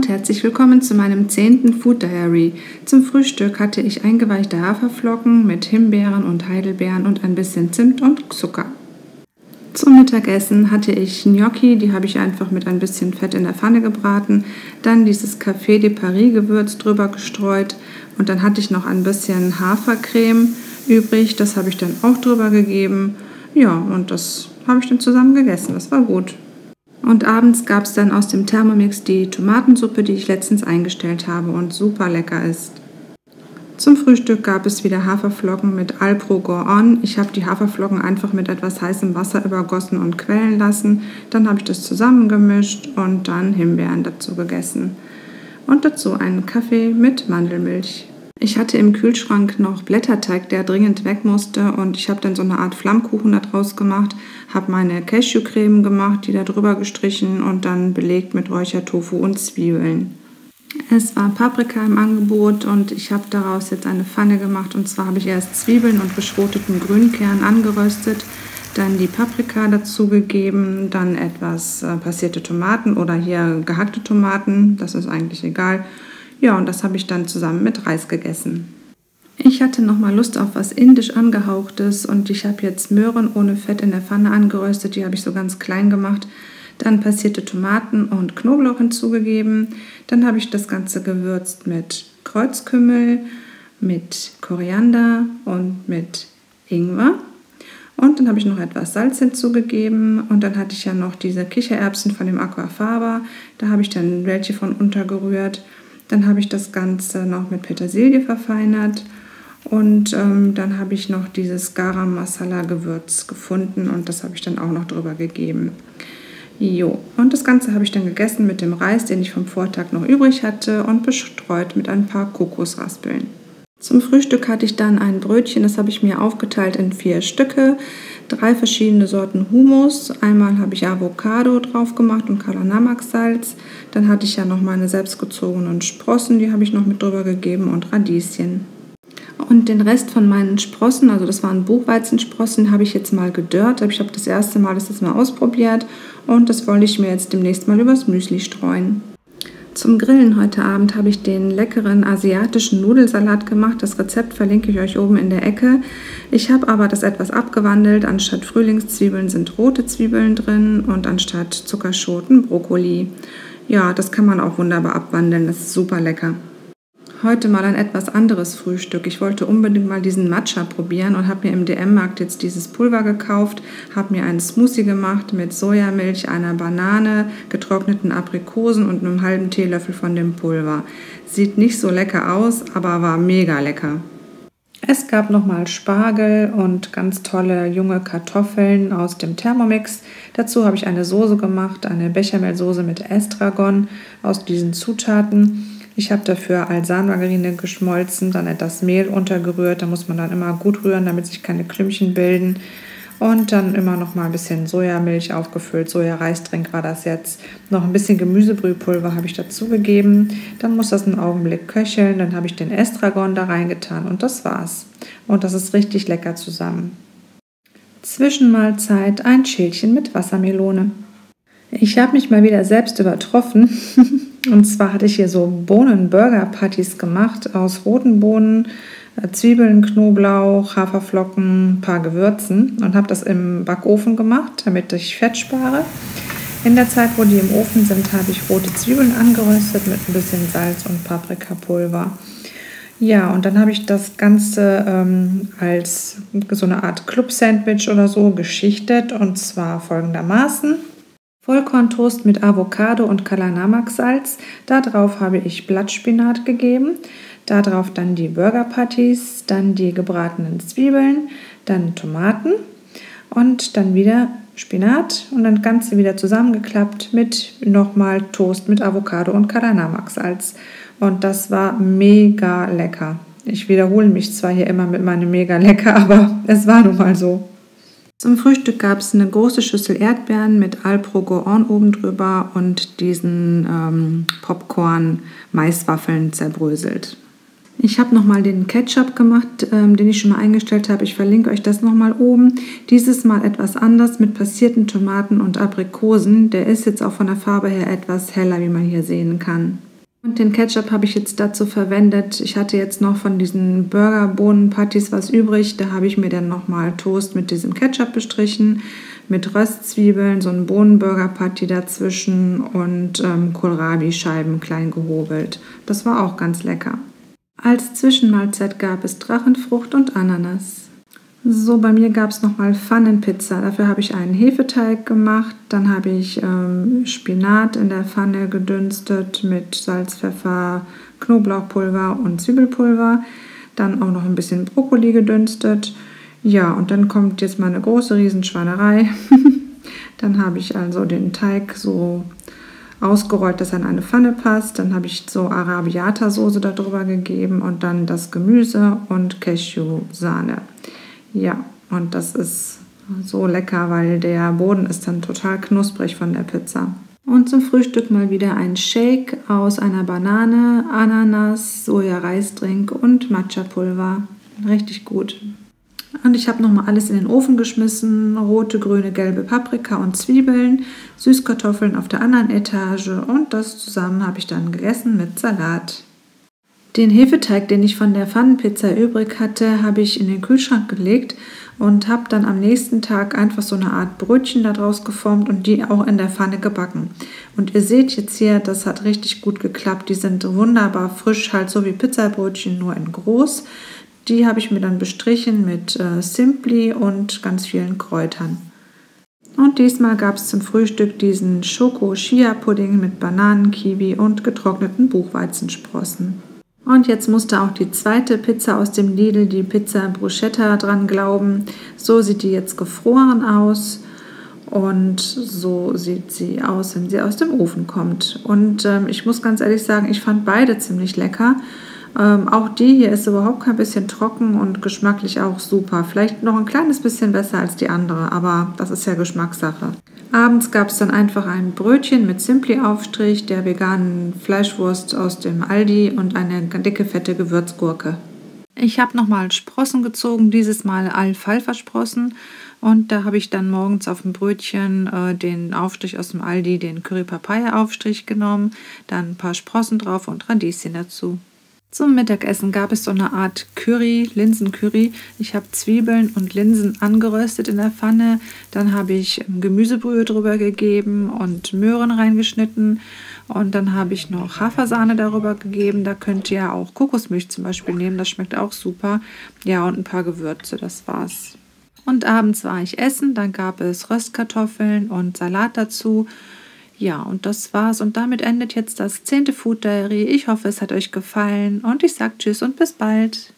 und herzlich willkommen zu meinem 10. Food Diary. Zum Frühstück hatte ich eingeweichte Haferflocken mit Himbeeren und Heidelbeeren und ein bisschen Zimt und Zucker. Zum Mittagessen hatte ich Gnocchi, die habe ich einfach mit ein bisschen Fett in der Pfanne gebraten. Dann dieses Café de Paris Gewürz drüber gestreut und dann hatte ich noch ein bisschen Hafercreme übrig, das habe ich dann auch drüber gegeben. Ja, und das habe ich dann zusammen gegessen, das war gut. Und abends gab es dann aus dem Thermomix die Tomatensuppe, die ich letztens eingestellt habe und super lecker ist. Zum Frühstück gab es wieder Haferflocken mit Alpro Gourand. Ich habe die Haferflocken einfach mit etwas heißem Wasser übergossen und quellen lassen. Dann habe ich das zusammengemischt und dann Himbeeren dazu gegessen. Und dazu einen Kaffee mit Mandelmilch. Ich hatte im Kühlschrank noch Blätterteig, der dringend weg musste, und ich habe dann so eine Art Flammkuchen daraus gemacht, habe meine Cashewcreme gemacht, die da drüber gestrichen und dann belegt mit Räuchertofu und Zwiebeln. Es war Paprika im Angebot und ich habe daraus jetzt eine Pfanne gemacht, und zwar habe ich erst Zwiebeln und geschroteten Grünkern angeröstet, dann die Paprika dazu gegeben, dann etwas passierte Tomaten oder hier gehackte Tomaten, das ist eigentlich egal. Ja, und das habe ich dann zusammen mit Reis gegessen. Ich hatte nochmal Lust auf was indisch angehauchtes und ich habe jetzt Möhren ohne Fett in der Pfanne angeröstet, die habe ich so ganz klein gemacht. Dann passierte Tomaten und Knoblauch hinzugegeben. Dann habe ich das Ganze gewürzt mit Kreuzkümmel, mit Koriander und mit Ingwer. Und dann habe ich noch etwas Salz hinzugegeben und dann hatte ich ja noch diese Kichererbsen von dem Aquafaba. Da habe ich dann welche von untergerührt. Dann habe ich das Ganze noch mit Petersilie verfeinert und dann habe ich noch dieses Garam Masala Gewürz gefunden und das habe ich dann auch noch drüber gegeben. Jo, und das Ganze habe ich dann gegessen mit dem Reis, den ich vom Vortag noch übrig hatte, und bestreut mit ein paar Kokosraspeln. Zum Frühstück hatte ich dann ein Brötchen, das habe ich mir aufgeteilt in 4 Stücke, 3 verschiedene Sorten Hummus. Einmal habe ich Avocado drauf gemacht und Kalanamak-Salz. Dann hatte ich ja noch meine selbstgezogenen Sprossen, die habe ich noch mit drüber gegeben, und Radieschen. Und den Rest von meinen Sprossen, also das waren Buchweizensprossen, habe ich jetzt mal gedörrt. Ich habe das erste Mal das jetzt mal ausprobiert und das wollte ich mir jetzt demnächst mal übers Müsli streuen. Zum Grillen heute Abend habe ich den leckeren asiatischen Nudelsalat gemacht. Das Rezept verlinke ich euch oben in der Ecke. Ich habe aber das etwas abgewandelt. Anstatt Frühlingszwiebeln sind rote Zwiebeln drin und anstatt Zuckerschoten Brokkoli. Ja, das kann man auch wunderbar abwandeln. Das ist super lecker. Heute mal ein etwas anderes Frühstück. Ich wollte unbedingt mal diesen Matcha probieren und habe mir im DM-Markt jetzt dieses Pulver gekauft, habe mir einen Smoothie gemacht mit Sojamilch, einer Banane, getrockneten Aprikosen und einem halben Teelöffel von dem Pulver. Sieht nicht so lecker aus, aber war mega lecker. Es gab nochmal Spargel und ganz tolle junge Kartoffeln aus dem Thermomix. Dazu habe ich eine Soße gemacht, eine Bechamelsoße mit Estragon aus diesen Zutaten. Ich habe dafür Alsanmargarine geschmolzen, dann etwas Mehl untergerührt. Da muss man dann immer gut rühren, damit sich keine Klümpchen bilden. Und dann immer noch mal ein bisschen Sojamilch aufgefüllt. Soja-Reisdrink war das jetzt. Noch ein bisschen Gemüsebrühpulver habe ich dazu gegeben. Dann muss das einen Augenblick köcheln. Dann habe ich den Estragon da reingetan und das war's. Und das ist richtig lecker zusammen. Zwischenmahlzeit ein Schälchen mit Wassermelone. Ich habe mich mal wieder selbst übertroffen. Und zwar hatte ich hier so Bohnen-Burger-Patties gemacht aus roten Bohnen, Zwiebeln, Knoblauch, Haferflocken, ein paar Gewürzen und habe das im Backofen gemacht, damit ich Fett spare. In der Zeit, wo die im Ofen sind, habe ich rote Zwiebeln angeröstet mit ein bisschen Salz und Paprikapulver. Ja, und dann habe ich das Ganze als so eine Art Club-Sandwich oder so geschichtet, und zwar folgendermaßen. Vollkorntoast mit Avocado und Kalanamak-Salz. Darauf habe ich Blattspinat gegeben. Darauf dann die Burger Patties, dann die gebratenen Zwiebeln, dann Tomaten und dann wieder Spinat und das Ganze wieder zusammengeklappt mit nochmal Toast mit Avocado und Kalanamak-Salz. Und das war mega lecker. Ich wiederhole mich zwar hier immer mit meinem mega lecker, aber es war nun mal so. Zum Frühstück gab es eine große Schüssel Erdbeeren mit Alpro Gourand oben drüber und diesen Popcorn-Maiswaffeln zerbröselt. Ich habe nochmal den Ketchup gemacht, den ich schon mal eingestellt habe. Ich verlinke euch das nochmal oben. Dieses Mal etwas anders mit passierten Tomaten und Aprikosen. Der ist jetzt auch von der Farbe her etwas heller, wie man hier sehen kann. Und den Ketchup habe ich jetzt dazu verwendet. Ich hatte jetzt noch von diesen Burgerbohnen-Patties was übrig. Da habe ich mir dann nochmal Toast mit diesem Ketchup bestrichen, mit Röstzwiebeln, so ein Bohnenburger-Patty dazwischen und Kohlrabi-Scheiben klein gehobelt. Das war auch ganz lecker. Als Zwischenmahlzeit gab es Drachenfrucht und Ananas. So, bei mir gab es nochmal Pfannenpizza. Dafür habe ich einen Hefeteig gemacht. Dann habe ich Spinat in der Pfanne gedünstet mit Salz, Pfeffer, Knoblauchpulver und Zwiebelpulver. Dann auch noch ein bisschen Brokkoli gedünstet. Ja, und dann kommt jetzt mal eine große Riesenschweinerei. Dann habe ich also den Teig so ausgerollt, dass er in eine Pfanne passt. Dann habe ich so Arabiata-Soße darüber gegeben und dann das Gemüse und Cashew-Sahne. Ja, und das ist so lecker, weil der Boden ist dann total knusprig von der Pizza. Und zum Frühstück mal wieder ein Shake aus einer Banane, Ananas, Soja-Reisdrink und Matcha-Pulver. Richtig gut. Und ich habe nochmal alles in den Ofen geschmissen. Rote, grüne, gelbe Paprika und Zwiebeln, Süßkartoffeln auf der anderen Etage und das zusammen habe ich dann gegessen mit Salat. Den Hefeteig, den ich von der Pfannenpizza übrig hatte, habe ich in den Kühlschrank gelegt und habe dann am nächsten Tag einfach so eine Art Brötchen daraus geformt und die auch in der Pfanne gebacken. Und ihr seht jetzt hier, das hat richtig gut geklappt. Die sind wunderbar frisch, halt so wie Pizzabrötchen, nur in groß. Die habe ich mir dann bestrichen mit Simply und ganz vielen Kräutern. Und diesmal gab es zum Frühstück diesen Schoko-Chia-Pudding mit Bananen, Kiwi und getrockneten Buchweizensprossen. Und jetzt musste auch die zweite Pizza aus dem Lidl, die Pizza Bruschetta, dran glauben. So sieht die jetzt gefroren aus und so sieht sie aus, wenn sie aus dem Ofen kommt. Und ich muss ganz ehrlich sagen, ich fand beide ziemlich lecker. Auch die hier ist überhaupt kein bisschen trocken und geschmacklich auch super. Vielleicht noch ein kleines bisschen besser als die andere, aber das ist ja Geschmackssache. Abends gab es dann einfach ein Brötchen mit Simply-Aufstrich, der veganen Fleischwurst aus dem Aldi und eine dicke, fette Gewürzgurke. Ich habe nochmal Sprossen gezogen, dieses Mal Alfalfa-Sprossen. Und da habe ich dann morgens auf dem Brötchen den Aufstrich aus dem Aldi, den Curry-Papaya-Aufstrich genommen, dann ein paar Sprossen drauf und Radieschen dazu. Zum Mittagessen gab es so eine Art Curry, Linsencurry. Ich habe Zwiebeln und Linsen angeröstet in der Pfanne. Dann habe ich Gemüsebrühe drüber gegeben und Möhren reingeschnitten. Und dann habe ich noch Hafersahne darüber gegeben. Da könnt ihr ja auch Kokosmilch zum Beispiel nehmen. Das schmeckt auch super. Ja, und ein paar Gewürze, das war's. Und abends war ich essen. Dann gab es Röstkartoffeln und Salat dazu. Ja, und das war's. Und damit endet jetzt das 10. Food Diary. Ich hoffe, es hat euch gefallen und ich sage Tschüss und bis bald.